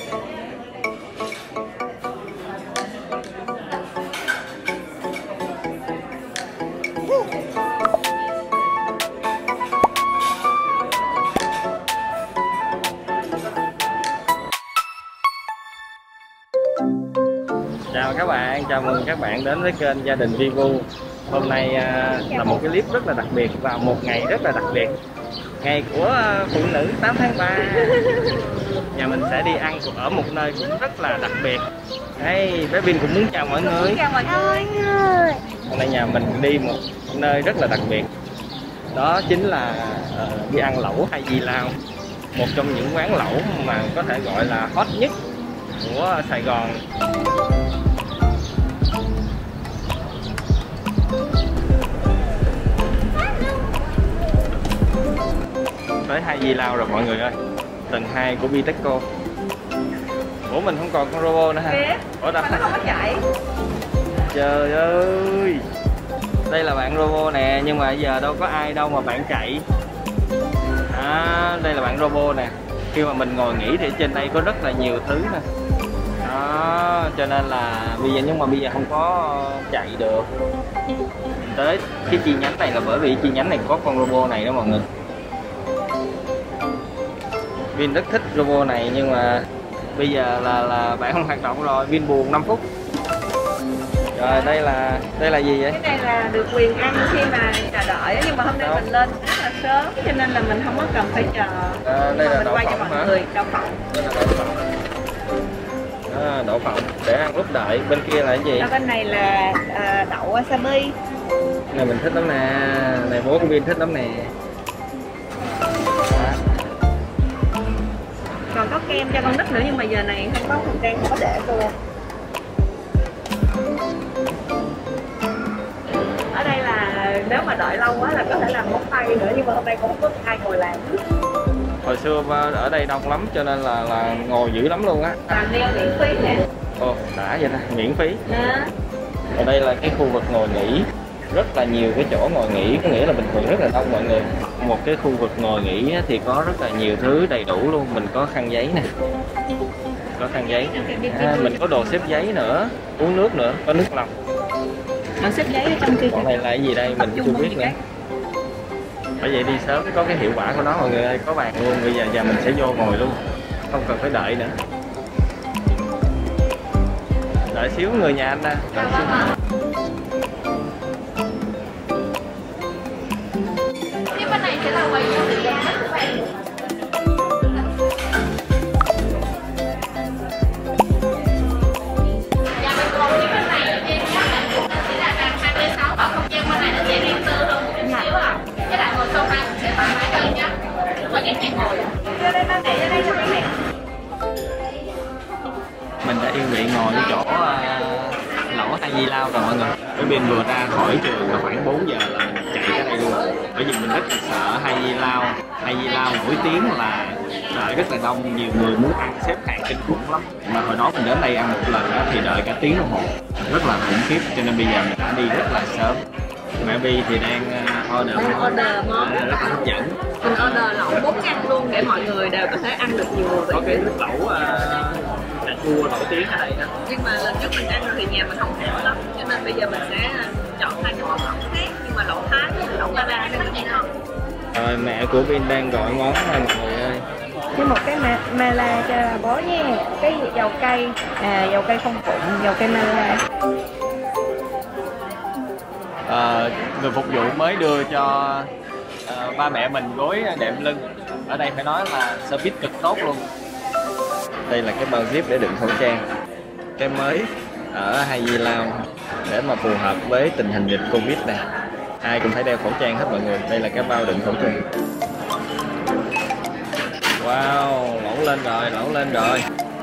Chào các bạn, chào mừng các bạn đến với kênh Gia đình Vivu. Hôm nay là một cái clip rất là đặc biệt và một ngày rất là đặc biệt. Ngày của phụ nữ 8 tháng 3. Nhà mình sẽ đi ăn ở một nơi cũng rất là đặc biệt. Hey, bé Vin cũng muốn chào mọi người. Chào mọi người. Hôm nay nhà mình đi một nơi rất là đặc biệt. Đó chính là đi ăn lẩu Hai Di Lao. Một trong những quán lẩu mà có thể gọi là hot nhất của Sài Gòn. Tới Hai Di Lao rồi mọi người ơi, tầng 2 của Viteco. Ủa mình không còn con robot nữa ha? Ủa đâu? Mà nó không có chạy. Trời ơi, đây là bạn robot nè, nhưng mà giờ đâu có ai đâu mà bạn chạy. Đây là bạn robot nè. Khi mà mình ngồi nghỉ thì trên đây có rất là nhiều thứ nè. Đó, cho nên là nhưng mà bây giờ không có chạy được. Tới cái chi nhánh này là bởi vì chi nhánh này có con robot này đó mọi người. Vin rất thích robot này nhưng mà bây giờ là bạn không hoạt động rồi, Vin buồn 5 phút. Rồi đây là gì vậy? Cái này là được quyền ăn khi mà chờ đợi, nhưng mà hôm nay mình lên rất là sớm cho nên là mình không có cần phải chờ. Đây là mình đậu quay cho phộng mọi hả? người đậu phộng. Đây là đậu phộng. Đậu phộng để ăn lúc đợi. Bên kia là cái gì? Ở bên này là đậu wasabi. Này mình thích lắm nè, này bố của Vin thích lắm nè. Còn có kem cho con nít nữa nhưng mà giờ này không có thời gian, không có để luôn. Ở đây là nếu mà đợi lâu quá là có thể làm móng tay nữa, nhưng mà hôm nay cũng không có ai ngồi làm. Hồi xưa ở đây đông lắm cho nên là ngồi dữ lắm luôn á. Làm nail miễn phí nè. Ồ, đã vậy ta, miễn phí. Đó. Ở đây là cái khu vực ngồi nghỉ, rất là nhiều cái chỗ ngồi nghỉ, có nghĩa là bình thường rất là đông mọi người. Một cái khu vực ngồi nghỉ thì có rất là nhiều thứ đầy đủ luôn. Mình có khăn giấy nè, có khăn giấy, mình có đồ xếp giấy nữa, uống nước nữa, có nước lọc. Còn xếp giấy ở trong kia. Còn này là cái gì đây mình chưa biết nữa. Bởi vậy đi sớm có cái hiệu quả của nó mọi người ơi, có bàn luôn. Bây giờ mình sẽ vô ngồi luôn, không cần phải đợi nữa. Đợi xíu người nhà anh nè. Phía bên này sẽ là quầy cho giá của bạn. Dạ mình còn phía bên này trên các bạn cũng sẽ là trang 26 ở không gian bên này nó sẽ riêng tư hơn một chút xíu à. Với lại ngồi sofa cũng sẽ thoải mái hơn nhá. Rất là dễ dàng ngồi. Vô đây ba mẹ, vô đây cho mấy mẹ. Mình đã yên vị ngồi cái chỗ lẩu Hai Di Lao rồi mọi người. Bởi vì vừa ra khỏi trường là khoảng 4 giờ là mình chạy ra đây luôn. Bởi vì mình rất là sợ Hai Di Lao. Hai Di Lao nổi tiếng là đợi rất là đông, nhiều người muốn ăn xếp hàng kinh khủng lắm. Mà hồi đó mình đến đây ăn một lần đó thì đợi cả tiếng đồng hồ, rất là khủng khiếp. Cho nên bây giờ mình đã đi rất là sớm. Mẹ Vi thì đang order món rất là hấp dẫn. Mình order lẩu 4 ngăn luôn để mọi người đều có thể ăn được nhiều mùi vị. Có cái nước lẩu cà chua nổi tiếng ở đây đó. Nhưng mà lần trước mình ăn thì nhà mình không hiểu lắm, cho nên bây giờ mình sẽ chọn hai cái món lẩu khác, nhưng mà lẩu Thái với lẩu Ba La nó rất là ngon. Rồi mẹ của Vin đang gọi món này mọi người ơi. Với một cái mala cho bố nha, cái dầu cây, dầu cây không phụng, dầu cây mala. Người phục vụ mới đưa cho ba mẹ mình gối đệm lưng. Ở đây phải nói là service cực tốt luôn. Đây là cái bao zip để đựng khẩu trang, cái mới ở Hai Di Lao để mà phù hợp với tình hình dịch Covid này. Ai cũng phải đeo khẩu trang hết mọi người. Đây là cái bao đựng khẩu trang. Wow, lẩu lên rồi, lẩu lên rồi.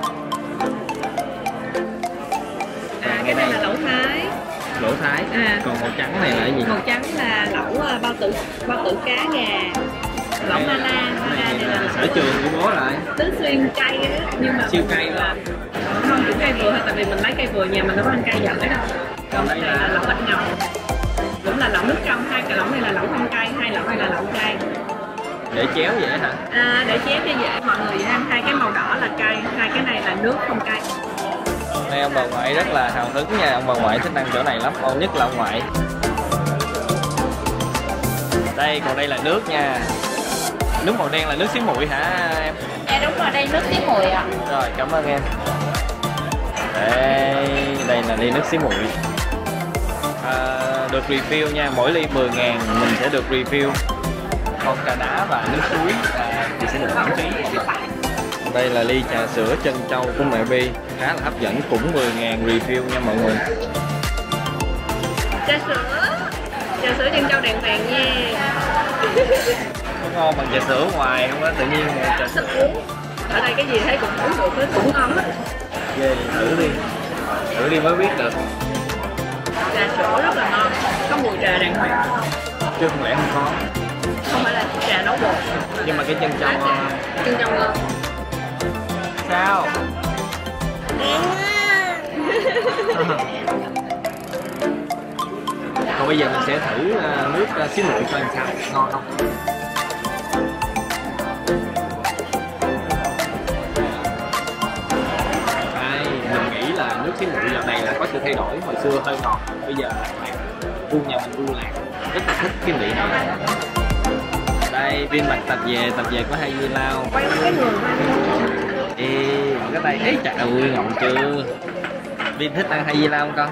Cái này là lẩu Thái. Lẩu Thái. Còn màu trắng này là cái gì? Màu trắng là lẩu bao tử cá gà. Lẩu Mala. Này là sở trường của bố lại. Tứ xuyên cay đó, nhưng mà siêu cay là không kiểu cay vừa thôi, tại vì mình lấy cây vừa, nhà mình đâu có ăn cay giận đấy đâu. Còn đây là lẩu bạch ngọc, cũng là lẩu nước trong. Hai cái lẩu này là lẩu không cay, hai lẩu này là lẩu cay. Để chéo vậy hả? Để chéo cho dễ. Mọi người ăn hai cái màu đỏ là cay, hai cái này là nước không cay. Đây ông bà ngoại rất là hào hứng nha, ông bà ngoại thích ăn chỗ này lắm, ngon nhất là ông ngoại. Đây, còn đây là nước nha. Nước màu đen là nước xí muội hả em? Dạ đúng rồi, đây nước xí muội ạ. Rồi, cảm ơn em. Đây là ly nước xí muội. Được refill nha, mỗi ly 10.000 mình sẽ được refill. Con trà đá và nước suối thì sẽ được miễn phí. Đây là ly trà sữa trân châu của mẹ Bi, khá là hấp dẫn, cũng 10.000 refill nha mọi người. Trà sữa trân châu đàng hoàng nha. Có ngon bằng trà sữa ngoài không á, tự nhiên trà sữa uống. Ở đây cái gì thấy cũng uống được hết, cũng ngon hết. Ghê, thử đi mới biết được. Trà sữa rất là ngon, có mùi trà đàng hoàng. Chứ không lẽ không có. Không phải là trà nấu bột. Nhưng mà cái trân châu ngon. Sao? Còn bây giờ mình sẽ thử nước xí muội coi làm sao, ngon không? Đây, mình nghĩ là nước xí muội giờ này là có sự thay đổi, hồi xưa hơi ngọt, bây giờ là lạc. Gu nhà mình gu lạc, rất là thích cái vị này. Đây, viên bạch tập về có hay Di Lao. Quay cái người. Ê, cái tay, ê trời ơi, ngọng chưa? Vin thích ăn hay Di Lao không con?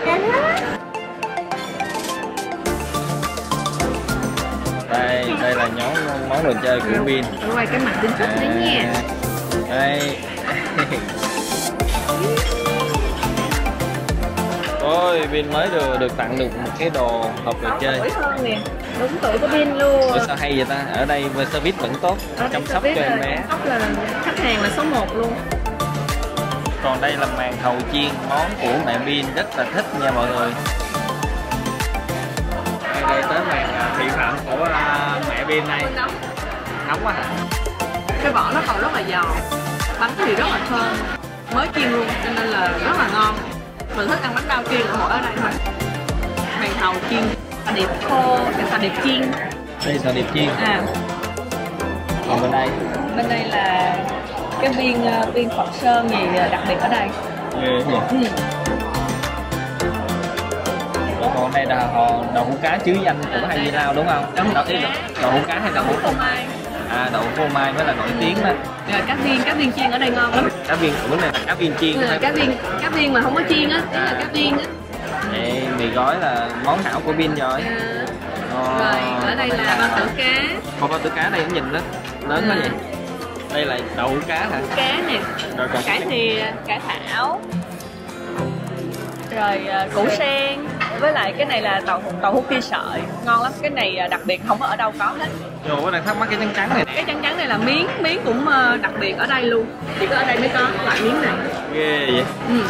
Đây là món đồ chơi của Vin. Quay cái mặt tinh chút đấy nha. Đây. Ôi, Vin mới được tặng được một cái đồ hộp đồ chơi. Tuổi hơn nè, đúng tuổi của Vin luôn. Ủa sao hay vậy ta? Ở đây service vẫn tốt, chăm sóc cho em bé. Chăm sóc là khách hàng là số 1 luôn. Còn đây là màn thầu chiên, món của mẹ Vin rất là thích nha mọi người. Đây tới màn thị phạm của mẹ Vin này. Nóng quá hả? Cái vỏ nó còn rất là giòn, bánh thì rất là thơm, mới chiên luôn cho nên là rất là ngon. Mình thích ăn bánh bao chiên ở mỗi ở đây thôi. Màn thầu chiên xà điệp khô, cái xà điệp chiên. Đây xà điệp chiên. Còn bên đây là cái viên Phật Sơn gì đặc biệt ở đây. Ghê vậy. Còn đây là đậu hũ cá chứ danh của hay Di Lao đúng không? Đậu hũ cá hay đậu hũ phô mai? Đậu phô mai mới là nổi tiếng đó. Rồi cá viên chiên ở đây ngon lắm. Cá viên, bữa này là cá viên chiên. Cá viên mà không có chiên á, tức là cá viên á. Mì gói là món hảo của Vin rồi. Rồi ở đây là bao tử cá. Bao tử cá đây cũng nhìn đó lớn quá vậy. Đây là đậu hũ cá hả? Cá nè. Rồi còn cải thì cải thảo. Rồi củ sen. Với lại cái này là tàu hũ phi sợi, ngon lắm. Cái này đặc biệt không có ở đâu có hết. Rồi có đang thắc mắc cái trắng trắng này nè. Cái trắng trắng này là miếng cũng đặc biệt ở đây luôn. Chỉ có ở đây mới có loại miếng này. Ghê vậy.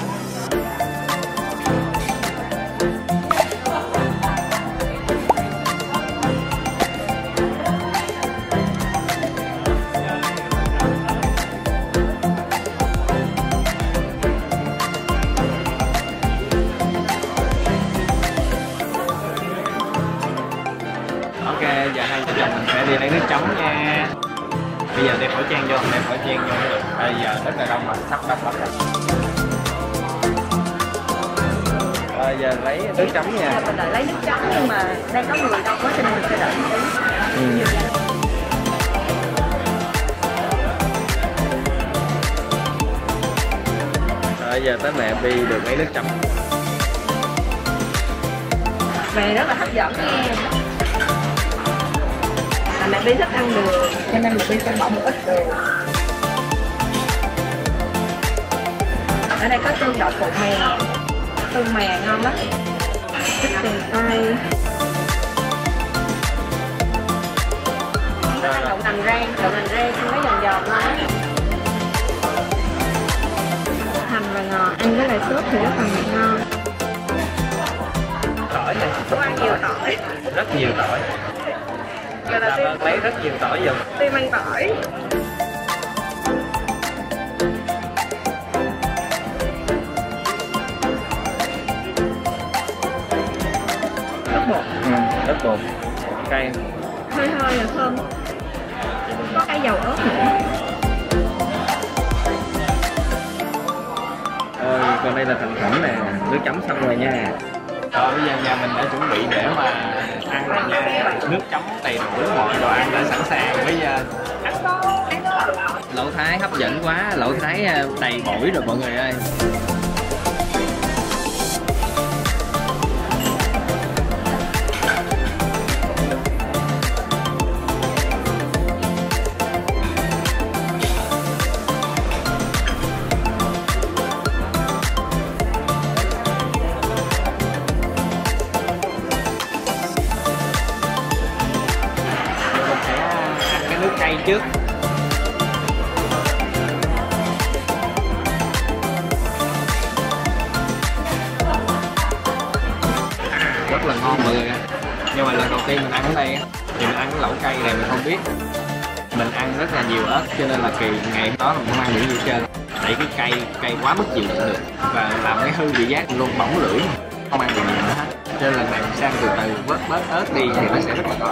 Giờ hai vợ chồng mình sẽ đi lấy nước chấm nha. Bây giờ đeo khẩu trang vô mới được. Bây giờ rất là đông mà, sắp đông lắm rồi. Giờ lấy nước chấm nha. Mình đợi lấy nước chấm nhưng mà đang có người đâu có cho nên mình phải đợi một tí. Rồi giờ tới mẹ Bi được lấy nước chấm. Về rất là hấp dẫn nha. Mẹ Bi thích ăn đường cho nên mẹ Bi sẽ bỏ một ít đường. Ở đây có tương đậu phụ mè, tương mè ngon lắm, thích tiền tay. Có ăn đậu nành rang ăn mấy giòn giòn lắm. Hành và ngò ăn với lại sốt thì rất là ngon. Tỏi này, Tôi ăn nhiều tỏi, rất nhiều tỏi. Làm ơn lấy rất nhiều tỏi giùm. Tim ăn tỏi. Rất bột. Rất bột. Cay. Hơi là thơm. Có cái dầu ớt nữa. Còn đây là thành phẩm nè, nước chấm xong rồi nha. Rồi bây giờ nhà mình đã chuẩn bị để mà ăn rồi nha. Nước chấm đầy đủ, mọi đồ ăn đã sẵn sàng. Bây giờ lẩu Thái hấp dẫn quá, lẩu Thái đầy bổi rồi mọi người ơi. Nước cay trước. Rất là ngon mọi người. Nhưng mà lần đầu tiên mình ăn ở đây thì mình ăn cái lẩu cay này mình không biết. Mình ăn rất là nhiều ớt cho nên là kỳ ngày đó mình không ăn được gì hết trơn. Tại cái cay quá mức chịu đựng được và làm cái hư vị giác luôn, bỏng lưỡi, không ăn được gì nữa hết. Cho nên lần này mình sang từ từ bớt ớt đi thì nó sẽ rất là ngon.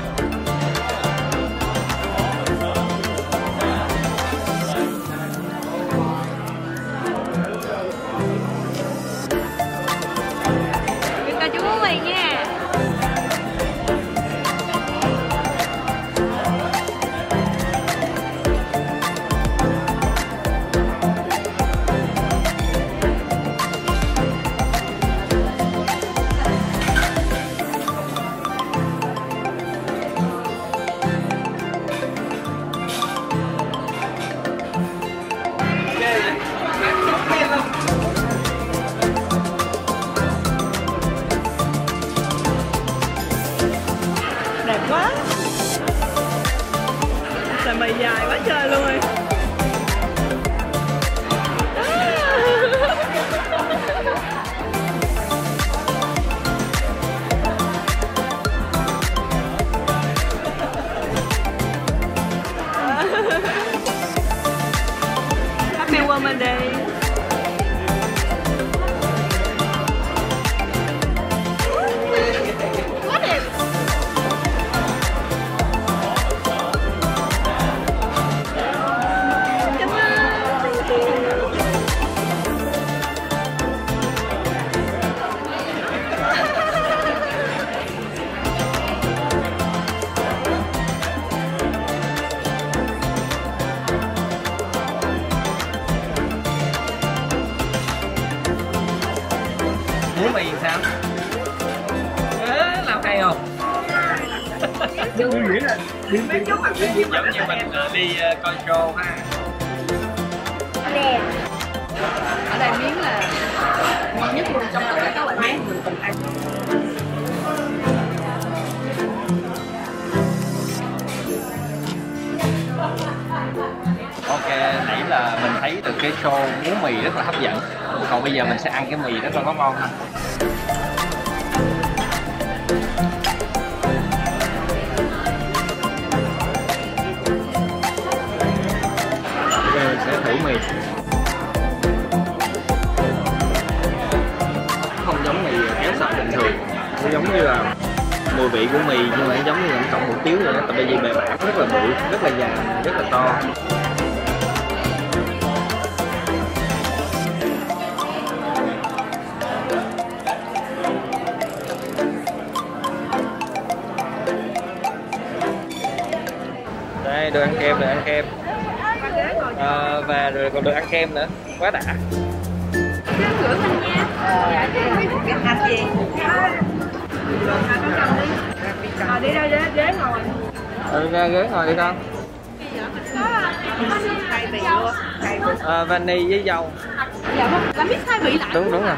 Đẹp quá. Sợi mì dài quá trời luôn rồi. Happy Women's Day. Muối mì sao? Làm hay không? Giống như mình đi coi show ha. Ở đây miếng là ngon nhất luôn, trong tất cả các loại miếng mình từng ăn. Ok, nãy là mình thấy được cái show muối mì rất là hấp dẫn. Còn bây giờ mình sẽ ăn cái mì rất là ngon ha. Ok, mình sẽ thử mì. Không giống mì kéo sợi bình thường. Nó giống như là mùi vị của mì nhưng mà nó giống như là trộn hủ tiếu vậy đó. Tại vì bề bản rất là bự, rất là dài, rất là to. Đây, được ăn kem, được ăn kem. Và rồi còn được ăn kem nữa, quá đã. Rửa mình nha. Ăn gì? Ngồi đi ra ghế ngồi. Ra ghế ngồi đi con. Khai vị luôn. Vani với dâu. Dạ không, làm biết khai vị lại. Đúng rồi.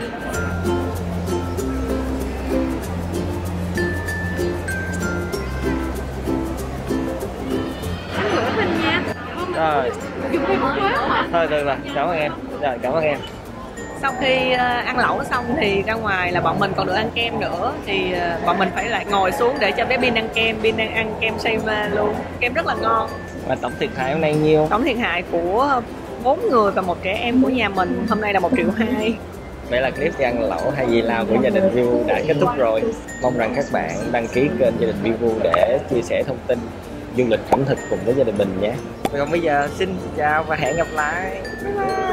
Rửa mình nha. Rồi. Dùng thêm một quán hả? Thôi được rồi, cảm ơn em. Rồi, cảm ơn em. Sau khi ăn lẩu xong thì ra ngoài là bọn mình còn được ăn kem nữa. Thì bọn mình phải lại ngồi xuống để cho bé Bin ăn kem. Bin đang ăn kem Saima luôn. Kem rất là ngon. Và tổng thiệt hại hôm nay nhiêu? Tổng thiệt hại của 4 người và 1 trẻ em của nhà mình hôm nay là 1,2 triệu. Vậy là clip đi ăn lẩu hay gì lao của gia đình Vivu đã kết thúc rồi. Mong rằng các bạn đăng ký kênh gia đình Vivu để chia sẻ thông tin du lịch ẩm thực cùng với gia đình mình nhé. Còn bây giờ xin chào và hẹn gặp lại. Bye bye.